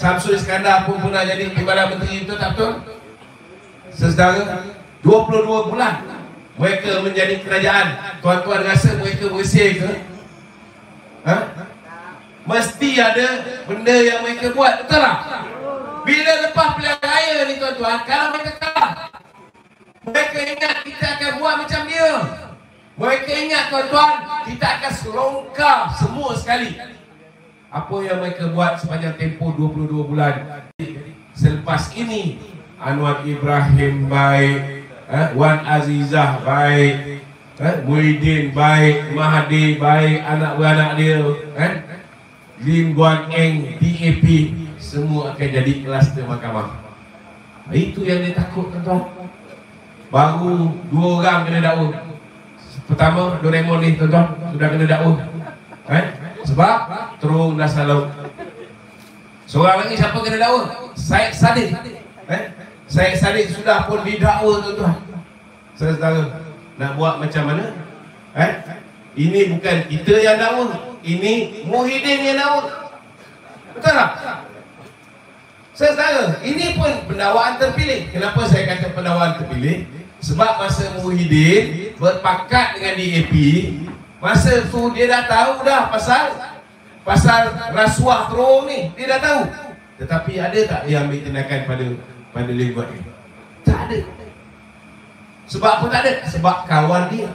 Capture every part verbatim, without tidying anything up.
Syamsul Iskandar pun pernah jadi Timbalan Menteri, itu tak betul? Saudara, dua puluh dua bulan mereka menjadi kerajaan. Tuan-tuan rasa mereka bersih ke? Ha? Mesti ada benda yang mereka buat, betul tak? Bila lepas pilihan raya ni tuan-tuan, kalau mereka kalah, mereka ingat kita akan buat macam dia. Mereka ingat tuan-tuan, kita akan selongkar semua sekali apa yang mereka buat sepanjang tempoh dua puluh dua bulan. Selepas ini Anwar Ibrahim baik, eh, Wan Azizah baik, eh, Muhyiddin baik, Mahathir baik, anak-beranak dia, eh, Lim Guan Eng, D A P, semua akan jadi kluster mahkamah. Itu yang dia takut tuan-tuan. Baru dua orang kena dakwa. Pertama Doraemon ni tuan-tuan sudah kena dakwa, eh? Sebab terung dah salah. Seorang lagi siapa kena dakwa? Syed Saddiq, eh? Syed Saddiq sudah pun didakwa tuan-tuan. Saudara, nak buat macam mana? Eh? Ini bukan kita yang dakwa, ini Muhyiddin yang dakwa. Betul tak? Saudara, ini pun pendakwaan terpilih. Kenapa saya kata pendakwaan terpilih? Sebab masa Muhyiddin berpakat dengan D A P, masa tu dia dah tahu dah pasal pasal rasuah terung ni, dia dah tahu. Tetapi ada tak dia ambil tindakan pada pada Lim Guan Eng? Tak ada. Sebab apa tak ada? Sebab kawan dia.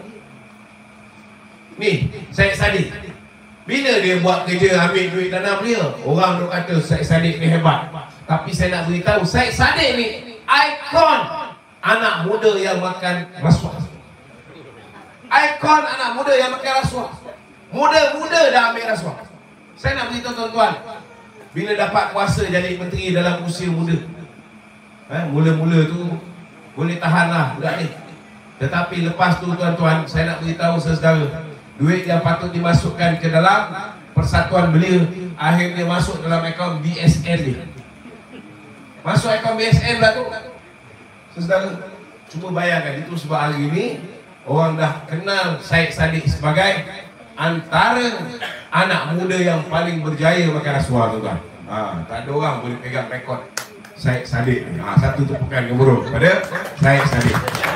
Ni, Syed Saddiq. Bila dia buat kerja ambil duit tanah belia, orang duk kata Syed Saddiq ni hebat. Tapi saya nak beritahu, Syed Saddiq ni ikon anak muda yang makan rasuah. Ikon anak muda yang makan rasuah. Muda-muda dah ambil rasuah. Saya nak beritahu tuan-tuan, bila dapat kuasa jadi menteri dalam usia muda, eh, mula-mula tu boleh tahanlah budak ni. Tetapi lepas tu tuan-tuan, saya nak beritahu saudara, duit yang patut dimasukkan ke dalam persatuan belia akhirnya masuk dalam akaun B S N ni. Masuk akaun B S N lah tu. Saudara, cuba bayangkan itu sebab hari ini orang dah kenal Syed Saddiq sebagai antara anak muda yang paling berjaya makan rasuah tuan-tuan. Ha, tak ada orang boleh pegang rekod Syed Saddiq. Ha, satu tepukan gemuruh pada Syed Saddiq.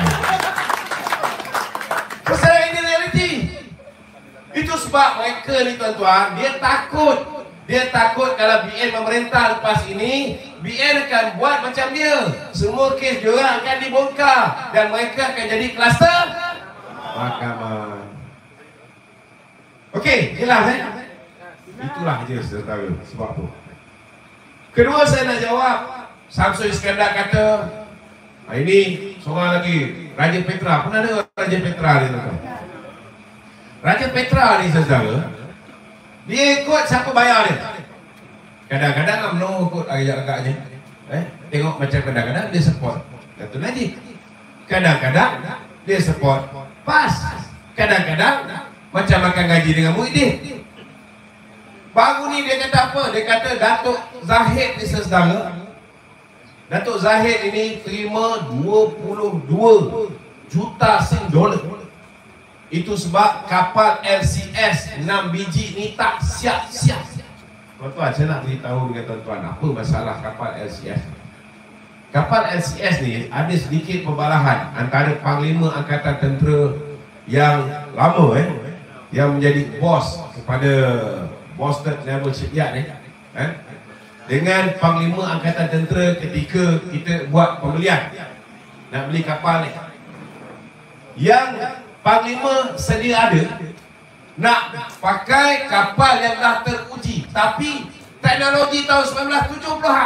Pasal ini realiti. Itu sebab mereka ni tuan-tuan, dia takut. Dia takut kalau B N memerintah lepas ini, B N akan buat macam dia. Semua kes diorang akan dibongkar dan mereka akan jadi kluster mahkamah. Okey, jelas eh? Itulah je saudara sebab apa. Kedua saya nak jawab, Syamsul Iskandar kata, ah, ini seorang lagi, Raja Petra. Pernah dengar Raja Petra ni tuan-tuan? Raja Petra ni saudara, dia ikut siapa bayar dia. Kadang-kadang UMNO ikut agak-agaknya, eh, tengok macam kadang-kadang dia support Dato' Najib, kadang-kadang dia support PAS, kadang-kadang macam makan gaji dengan Muhyiddin. Baru ni dia kata apa? Dia kata Datuk Zahid ni saudara, Datuk Zahid ini terima dua puluh dua juta sing dolar. Itu sebab kapal L C S enam biji ni tak siap-siap. Tuan-tuan, saya nak beritahu dengan tuan-tuan apa masalah kapal L C S. Kapal L C S ni ada sedikit perbalahan antara Panglima Angkatan Tentera yang lama eh, yang menjadi bos kepada Boston Naval Shipyard ni, eh, dengan Panglima Angkatan Tentera ketika kita buat pembelian nak beli kapal ni. Yang Panglima sedia ada nak pakai kapal yang dah teruji, tapi teknologi tahun sembilan belas tujuh puluhan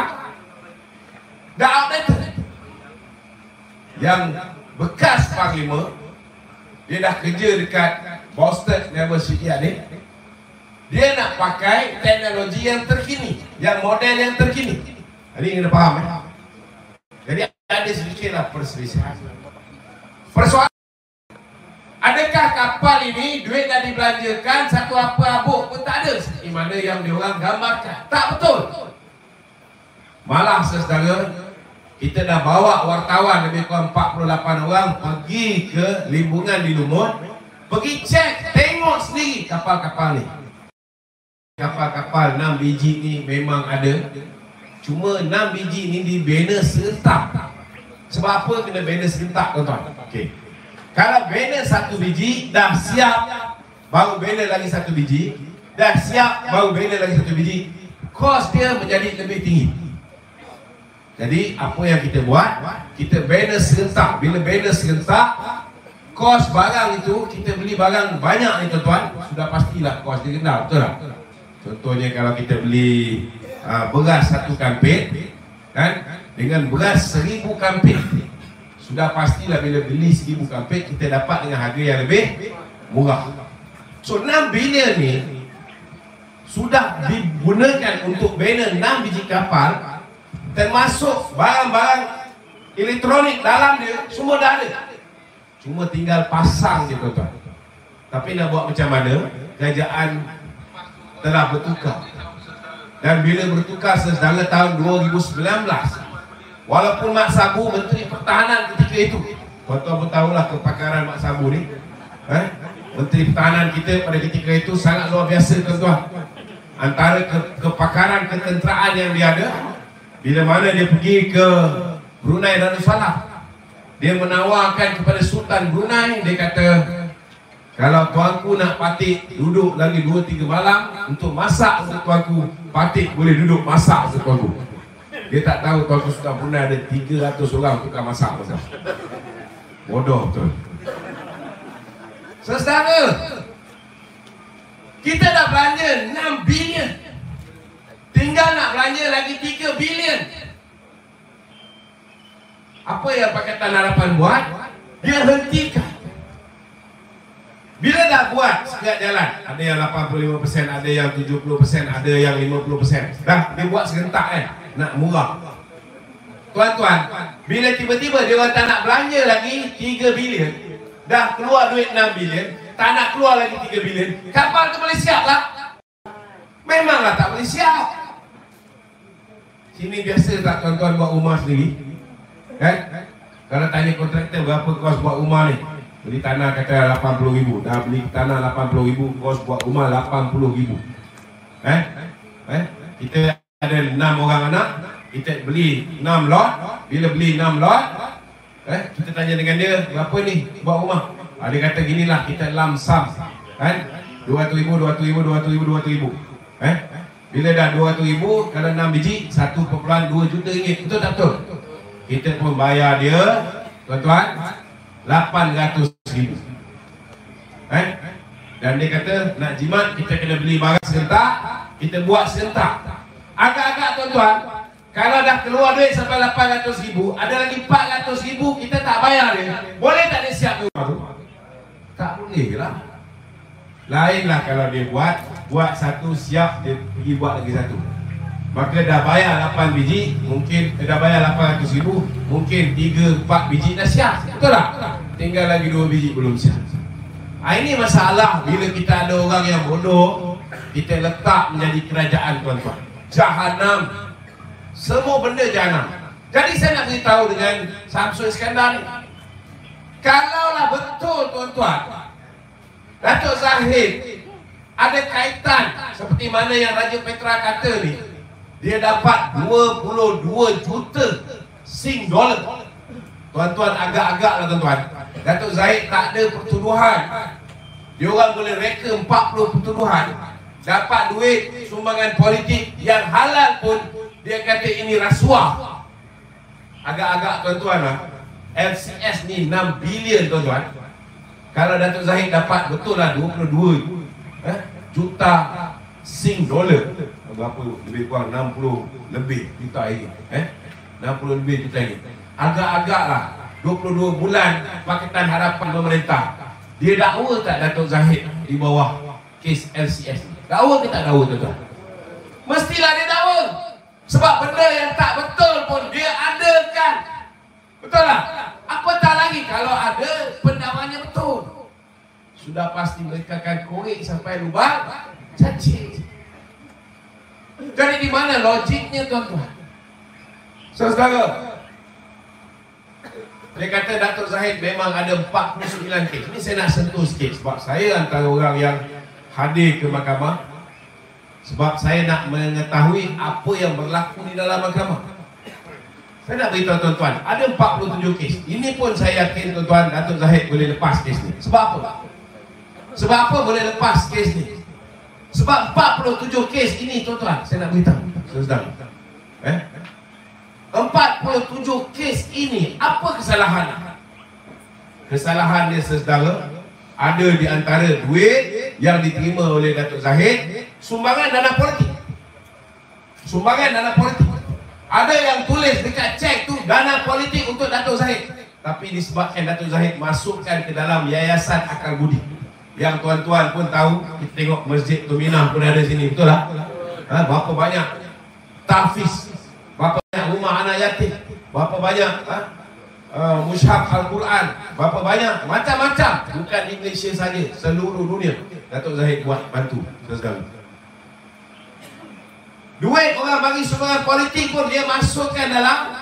dah outdated. Yang bekas Panglima, dia dah kerja dekat Boston Naval Shipyard ni, dia nak pakai teknologi yang terkini, yang model yang terkini. Jadi kena faham eh? Jadi ada sedikitlah perselisihan. Persoalan, adakah kapal ini duit dah dibelanjakan, satu apa abuk pun tak ada di mana yang diorang gambarkan? Tak betul. Malah saudara, kita dah bawa wartawan lebih kurang empat puluh lapan orang pergi ke limbungan di Lumut, pergi cek, tengok sendiri kapal-kapal ni. Kapal-kapal enam biji ni memang ada Cuma enam biji ni dibina serentak. Sebab apa kena bina serentak, tuan-tuan? Okey. Kalau bina satu biji, dah siap, baru bina lagi satu biji, dah siap, baru bina lagi satu biji, kos dia menjadi lebih tinggi. Jadi, apa yang kita buat? Kita bina serentak. Bila bina serentak, kos barang itu, kita beli barang banyak ni, tuan-tuan, sudah pastilah kos dia rendah, betul tak? Contohnya kalau kita beli uh, beras satu kampit, kan, dengan beras seribu kampit, sudah pastilah bila beli seribu kampit kita dapat dengan harga yang lebih murah. So enam bilion ni sudah digunakan untuk bina enam biji kapal, termasuk barang-barang elektronik dalam dia semua dah ada, cuma tinggal pasang je, tuan-tuan. Tapi nak buat macam mana? Kerajaan telah bertukar, dan bila bertukar sedara tahun dua ribu sembilan belas, walaupun Mak Sabu Menteri Pertahanan ketika itu, tuan-tuan pun tahulah kepakaran Mak Sabu ni, eh? Menteri Pertahanan kita pada ketika itu sangat luar biasa, tuan-tuan. Antara ke kepakaran ketenteraan yang dia ada, bila mana dia pergi ke Brunei Darussalam, dia menawarkan kepada Sultan Brunei, dia kata, kalau tuanku nak patik duduk lagi dua tiga malam untuk masak untuk tuanku, patik boleh duduk masak untuk tuanku. Dia tak tahu tuanku Sultan Brunei ada tiga ratus orang tukang masak. Bodoh betul. Saudara, kita dah belanja enam bilion, tinggal nak belanja lagi tiga bilion. Apa yang Pakatan Harapan buat? Dia hentikan. Bila dah buat setiap jalan, ada yang lapan puluh lima peratus, ada yang tujuh puluh peratus, ada yang lima puluh peratus, dah dia buat serentak kan, nak murah. Tuan-tuan, bila tiba-tiba dia orang tak nak belanja lagi tiga bilion, dah keluar duit enam bilion, tak nak keluar lagi tiga bilion, kapal tu boleh siap lah? Memanglah tak boleh siap. Sini biasa tak tuan-tuan buat rumah sendiri? Kan? Kalau tanya kontraktor berapa kos buat rumah ni? Beli tanah kata lapan puluh ribu, dah beli tanah lapan puluh ribu, kos buat rumah lapan puluh ribu. Eh? Eh? Kita ada enam orang anak, kita beli enam lot. Bila beli enam lot, eh, kita tanya dengan dia, berapa ni buat rumah? Ah, dia kata ginilah, kita lamsam, kan? dua ratus ribu, dua ratus ribu, dua ratus ribu, dua ratus ribu. Eh? Bila dah dua ratus ribu, kalau enam biji, satu perpuluhan dua juta ringgit. Betul tak betul? Kita pun bayar dia, tuan-tuan, lapan ratus ribu. Eh? Dan dia kata nak jimat kita kena beli barang serentak, kita buat serentak. Agak-agak tuan-tuan, kalau dah keluar duit sampai lapan ratus ribu, ada lagi empat ratus ribu kita tak bayar dia. Boleh tak dia siap tu? Tak boleh lah. Lainlah kalau dia buat, buat satu siap, dia pergi buat lagi satu. Maka dah bayar lapan biji, mungkin eh, dah bayar lapan ratus ribu, mungkin tiga empat biji dah siap. Betul tak? Tinggal lagi dua biji belum siap. Ha, ini masalah bila kita ada orang yang bodoh, kita letak menjadi kerajaan, tuan-tuan. Jahanam. Semua benda jahanam. Jadi saya nak beritahu dengan Samsul Iskandar ni, kalaulah betul, tuan-tuan, Datuk Zahid ada kaitan seperti mana yang Raja Petra kata ni, dia dapat dua puluh dua juta Sing dollar. Tuan-tuan, agak-agak lah tuan-tuan, Datuk Zahid tak ada pertuduhan. Dia orang boleh reka empat puluh pertuduhan, dapat duit sumbangan politik yang halal pun dia kata ini rasuah. Agak-agak tuan-tuan lah. L C S ni enam bilion tuan-tuan. Kalau Datuk Zahid dapat betul lah dua puluh dua eh, juta Sing dollar, berapa lebih kurang enam puluh lebih juta ini, eh? enam puluh lebih juta ini. Agak-agak lah dua puluh dua bulan Pakatan Harapan pemerintah, dia dakwa tak Datuk Zahid di bawah kes L C S? Dakwa ke tak dakwa, tuan-tuan? Mestilah dia dakwa. Sebab benda yang tak betul pun dia adakan. Betul tak? Apatah lagi kalau ada pendakwanya betul. Sudah pasti mereka akan korek sampai lubang cacing. Jadi di mana logiknya, tuan-tuan? Saudara, dia kata Datuk Zahid memang ada empat puluh sembilan kes. Ini saya nak sentuh sikit sebab saya antara orang yang hadir ke mahkamah. Sebab saya nak mengetahui apa yang berlaku di dalam agama. Saya nak beritahu tuan-tuan, ada empat puluh tujuh kes. Ini pun saya yakin tuan-tuan Datuk Zahid boleh lepas kes ni. Sebab apa? Sebab apa boleh lepas kes ni? Sebab empat puluh tujuh kes ini tuan-tuan, saya nak beritahu saudara. Eh? empat puluh tujuh kes ini, apa kesalahan? Kesalahan dia saudara, ada di antara duit yang diterima oleh Datuk Zahid, sumbangan dana politik. Sumbangan dana politik. Ada yang tulis dekat cek tu dana politik untuk Datuk Zahid, tapi disebabkan Datuk Zahid masukkan ke dalam Yayasan Akal Budi. Yang tuan-tuan pun tahu, kita tengok Masjid Tuminah pun ada sini, betul tak? Ha, berapa banyak tahfiz, berapa banyak rumah anak yatim, berapa banyak ha? uh, mushaf Al-Quran, berapa banyak, macam-macam. Bukan di Malaysia saja, seluruh dunia Datuk Zahid buat bantu saudara. Duit orang bagi sumbangan politik pun dia masukkan dalam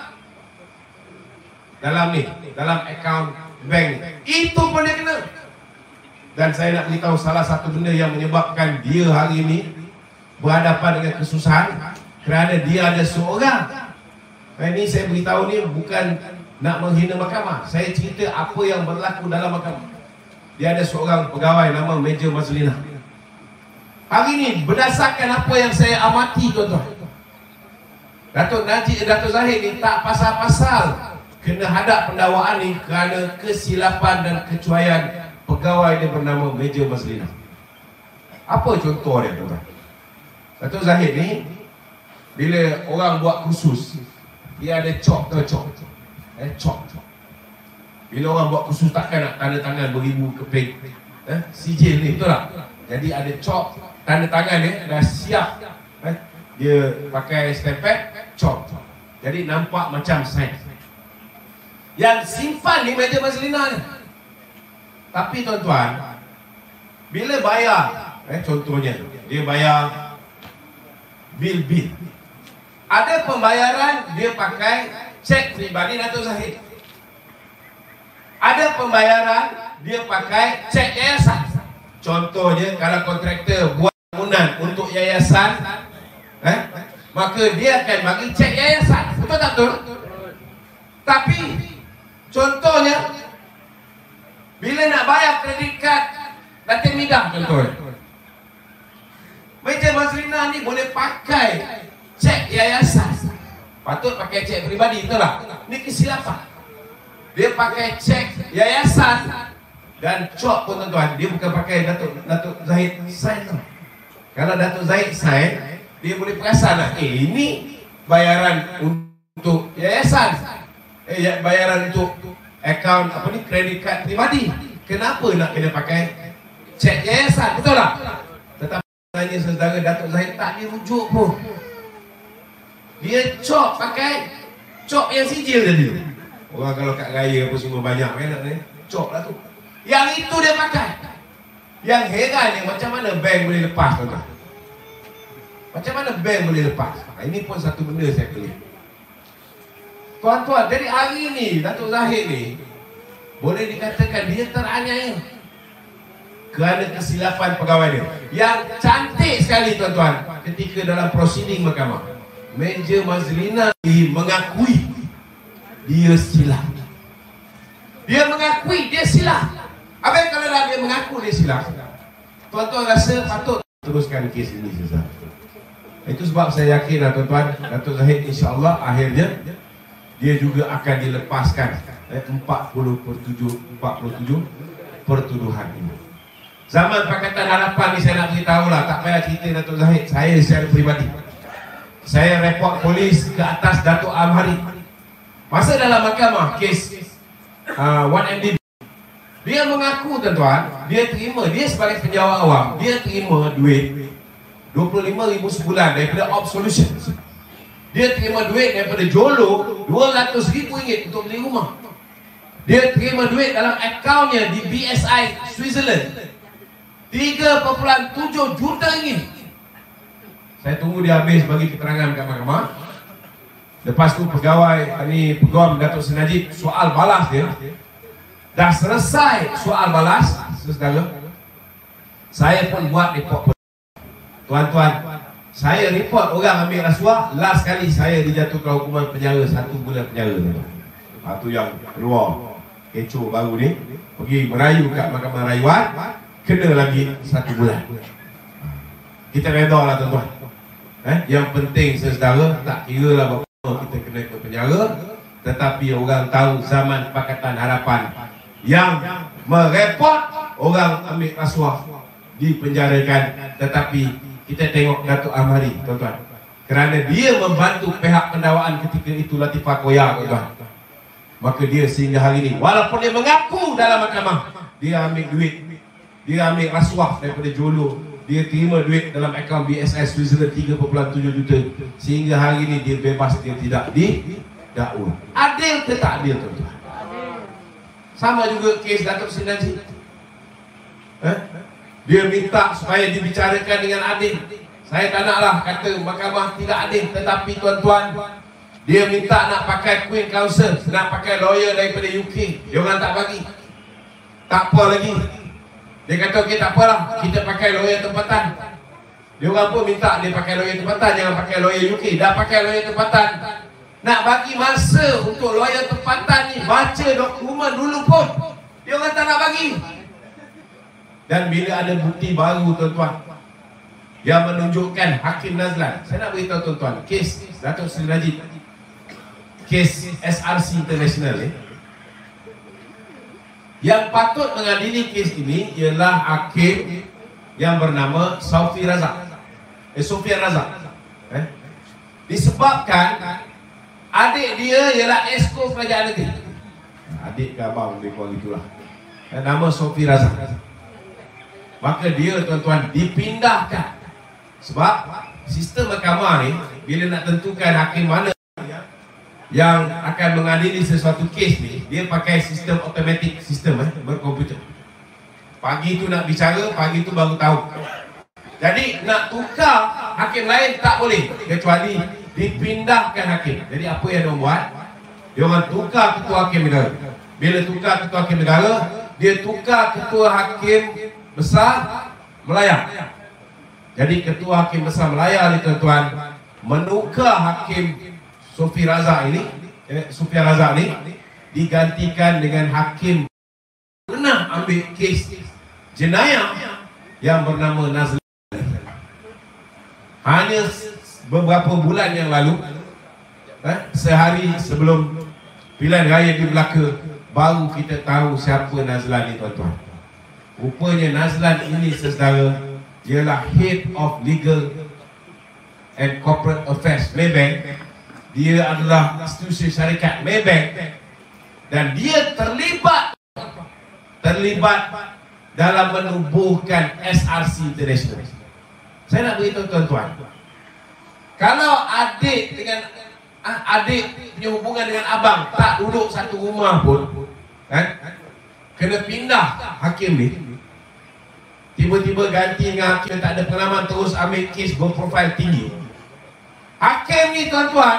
dalam ni, dalam akaun bank. Itu pun dia kena. Dan saya nak beritahu salah satu benda yang menyebabkan dia hari ini berhadapan dengan kesusahan, kerana dia ada seorang. Ini saya beritahu ni bukan nak menghina mahkamah. Saya cerita apa yang berlaku dalam mahkamah. Dia ada seorang pegawai nama Major Mazlina. Hari ini berdasarkan apa yang saya amati tuan-tuan, Datuk Najib Datuk Zahid ni tak pasal-pasal kena hadap pendakwaan ni kerana kesilapan dan kecuaian pegawai dia bernama Major Mazlina. Apa contoh dia tuan-tuan? Datuk Zahid ni bila orang buat kursus, dia ada cop tu cop. Eh cop. Bila orang buat kursus takkan nak tanda tangan beribu keping eh sijil ni, betul tak? Jadi ada cop, tanda tangan dia dah siap. Eh, dia pakai stempel, cop. Jadi nampak macam sign. Yang simpan ni Major Mazlina ni. Tapi tuan-tuan, bila bayar, eh contohnya dia bayar bil-bil, ada pembayaran dia pakai cek pribadi Datuk Zahid. Ada pembayaran dia pakai cek yayasan. Contohnya kalau kontraktor buat bangunan untuk yayasan, eh, maka dia akan bagi cek yayasan. Betul tak betul? Tapi contohnya bila nak bayar kredit kad Datin Midah contohnya, Major Mazlina ni boleh pakai cek yayasan. Patut pakai cek pribadi, betul tak? Ini kesilapan. Dia pakai cek yayasan. Dan cop pun tuan-tuan, dia bukan pakai Datuk Datuk Zahid sign tu. Kalau Datuk Zahid sign, dia boleh perasan lah, eh ini bayaran untuk yayasan, eh bayaran untuk akaun apa ni, kredit kad pribadi. Kenapa nak kena pakai cek yayasan, betul tak? Tetapi sebenarnya saudara, Datuk Zahid tak dirujuk pun. Dia cop pakai cop yang sijil tadi. Orang kalau kat raya apa semua banyak kan nak ni, cop lah tu. Yang itu dia pakai. Yang heran ni macam mana bank boleh lepas tuan-tuan? Macam mana bank boleh lepas? Nah, ini pun satu benda saya klik. Tuan-tuan, jadi hari ni Datuk Zahid ni boleh dikatakan dia teraniaya kerana kesilapan pegawai dia. Yang cantik sekali tuan-tuan, ketika dalam prosiding mahkamah, Major Mazlina mengakui dia silap. Dia mengakui dia silap. Apa kalau dah dia mengaku dia silap, tuan-tuan rasa patut teruskan kes ini saja. Itu sebab saya yakin lah tuan-tuan, Datuk Zahid insya-Allah akhirnya dia juga akan dilepaskan eh, empat puluh tujuh pertuduhan ini. Zaman Pakatan Harapan ni saya nak beritahu lah, tak payah cerita Datuk Zahid. Saya secara peribadi, saya report polis ke atas Datuk Amhari. Masa dalam mahkamah kes uh, one M D B, dia mengaku tuan-tuan, dia terima, dia sebagai penjawat awam, dia terima duit dua puluh lima ribu sebulan daripada Absolution. Dia terima duit daripada Jolo dua ratus ribu ringgit untuk beli rumah. Dia terima duit dalam akaunnya di B S I Switzerland tiga perpuluhan tujuh juta ringgit. Saya tunggu dia habis bagi keterangan kat mahkamah. Lepas tu pegawai ini peguam Datuk Seri Najib, soal balas dia dah selesai. Soal balas saudara, saya pun buat report. Tuan-tuan, Saya report orang ambil rasuah, last kali saya dijatuhkan hukuman penjara satu bulan penjara. Itu yang keluar kecoh baru ni, pergi merayu kat mahkamah rayuan, kena lagi satu bulan. Kita reda lah tuan-tuan. Eh, yang penting sesaudara, tak kira lah berapa kita kena ke penjara, tetapi orang tahu zaman Pakatan Harapan yang merepot orang ambil rasuah dipenjarakan, tetapi kita tengok Datuk Ahmadi, tuan-tuan, kerana dia membantu pihak pendakwaan ketika itu Latifah Koya, tuan-tuan, maka dia sehingga hari ini, walaupun dia mengaku dalam mahkamah dia ambil duit, dia ambil rasuah daripada Jolo, dia terima duit dalam akaun B S S Switzerland tiga perpuluhan tujuh juta, sehingga hari ini dia bebas, dia tidak didakwa. Adil ke tak adil, tuan-tuan? Sama juga kes Datuk Seri Najib. Eh? Dia minta supaya dibicarakan dengan adil. Saya tak naklah kata mahkamah tidak adil, tetapi tuan-tuan, dia minta nak pakai Queen Counsel, nak pakai lawyer daripada U K. Dia orang tak bagi. Tak apa lagi. Dia kata okey tak apalah, kita pakai lawyer tempatan. Dia orang pun minta dia pakai lawyer tempatan, jangan pakai lawyer U K. Dah pakai lawyer tempatan, nak bagi masa untuk lawyer tempatan ni baca dokumen dulu pun dia orang tak nak bagi. Dan bila ada bukti baru, tuan-tuan, yang menunjukkan Hakim Nazlan, saya nak beritahu tuan-tuan, kes Datuk Seri Najib, kes S R C International, eh, yang patut mengadili kes ini ialah hakim yang bernama Sophie Razak, eh, Sophia Razak, eh, disebabkan adik dia ialah esko kerajaan negeri. Adik ke abang lebih kurang itulah, eh, nama Sophie Razak. Maka dia, tuan-tuan, dipindahkan. Sebab sistem mahkamah ni, bila nak tentukan hakim mana yang akan mengadili sesuatu kes ni, dia pakai sistem automatic sistem, eh, berkomputer. Pagi tu nak bicara, pagi tu baru tahu. Jadi nak tukar hakim lain tak boleh, kecuali dipindahkan hakim. Jadi apa yang dia buat? Dia orang tukar ketua hakim negara. Bila tukar ketua hakim negara, dia tukar ketua hakim besar Melaya. Jadi ketua hakim besar Melaya ni, tuan-tuan, menukar hakim Sophie Razak ini, eh, Sophia Razak ni, digantikan dengan hakim pernah ambil kes jenayah yang bernama Nazlan. Hanya beberapa bulan yang lalu, eh, sehari sebelum pilihan raya di Melaka, baru kita tahu siapa Nazlan ni, tuan-tuan. Rupanya Nazlan ini, saudara, ialah Head of Legal and Corporate Affairs Maybank. Dia adalah institusi syarikat Maybank, dan dia terlibat terlibat dalam menubuhkan S R C International. Saya nak beritahu tuan-tuan, kalau adik dengan adik punya hubungan dengan abang tak duduk satu rumah pun, kan, kena pindah hakim ni, tiba-tiba ganti dengan hakim yang tak ada pengalaman, terus ambil kes berprofil tinggi. Hakim ni, tuan-tuan,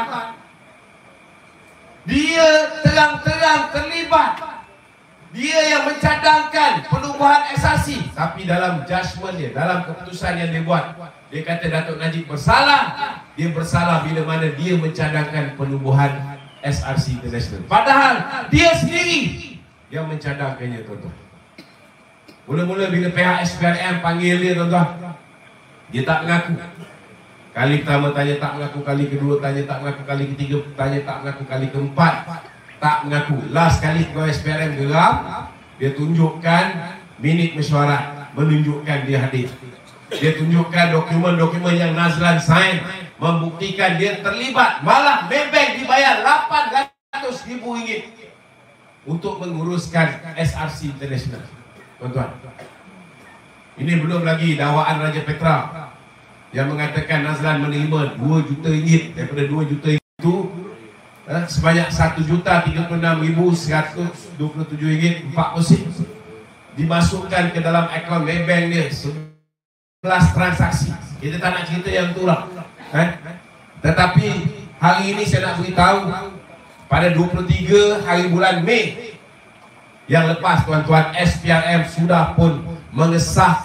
dia terang-terang terlibat. Dia yang mencadangkan penubuhan S R C. Tapi dalam judgement dia, dalam keputusan yang dia buat, dia kata Datuk Najib bersalah. Dia bersalah bila mana dia mencadangkan penubuhan S R C International, padahal dia sendiri yang mencadangkannya, tuan-tuan. Mula-mula bila pihak S P R M panggil dia, tuan-tuan, dia tak mengaku. Kali pertama tanya tak mengaku, kali kedua tanya tak mengaku, kali ketiga tanya tak mengaku, kali keempat tak mengaku. Last kali pegawai S P R M geram, dia tunjukkan minit mesyuarat, menunjukkan dia hadir. Dia tunjukkan dokumen-dokumen yang Nazlan sign, membuktikan dia terlibat. Malah Maybank dibayar lapan ratus ribu ringgit untuk menguruskan S R C International, tuan-tuan. Ini belum lagi dakwaan Raja Petra yang mengatakan Nazlan menerima dua juta ringgit. Daripada dua juta itu, eh, sebanyak satu juta tiga puluh enam ribu seratus dua puluh tujuh ringgit empat puluh sen dimasukkan ke dalam akaun Maybank dia. Sebelas transaksi. Kita tak nak cerita yang tu lah, eh? Tetapi hari ini saya nak beritahu, pada dua puluh tiga hari bulan Mei yang lepas, tuan-tuan, S P R M sudah pun mengesahkan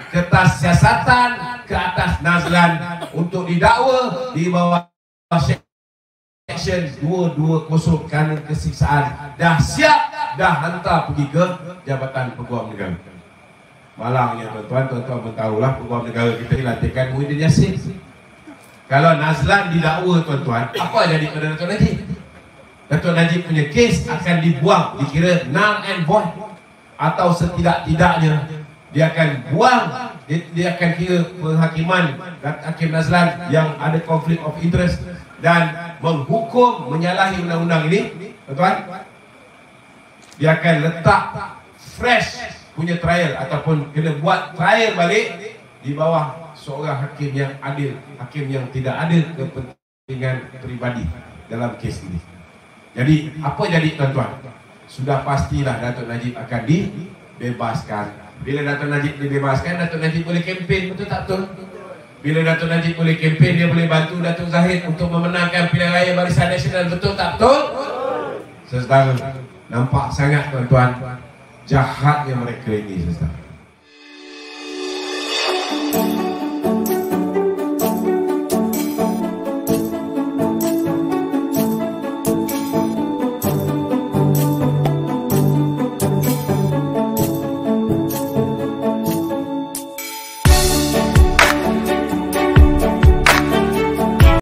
kertas siasatan ke atas Nazlan untuk didakwa di bawah section dua dua kosong kerana kesiksaan. Dah siap, dah hantar pergi ke Jabatan Peguam Negara. Malangnya tuan-tuan, tuan-tuan pun tahulah Peguam Negara kita dilantikkan Muhyiddin Yassin. Kalau Nazlan didakwa tuan-tuan, apa jadi pada Dato' Najib? Dato' Najib punya kes akan dibuang, dikira null and void, atau setidak-tidaknya dia akan buang, dia, dia akan kira penghakiman Hakim Nazlan yang ada konflik of interest dan menghukum menyalahi undang-undang ini, tuan-tuan. Dia akan letak fresh punya trial ataupun kena buat trial balik di bawah seorang hakim yang adil, hakim yang tidak ada kepentingan peribadi dalam kes ini. Jadi apa jadi tuan-tuan? Sudah pastilah Dato' Najib akan dibebaskan. Bila Dato' Najib dibebaskan, Dato' Najib boleh kempen, betul tak betul? Bila Dato' Najib boleh kempen, dia boleh bantu Dato' Zahid untuk memenangkan pilihan raya Barisan Nasional, betul tak betul? Saudara, nampak sangat tuan-tuan jahatnya mereka ini, saudara.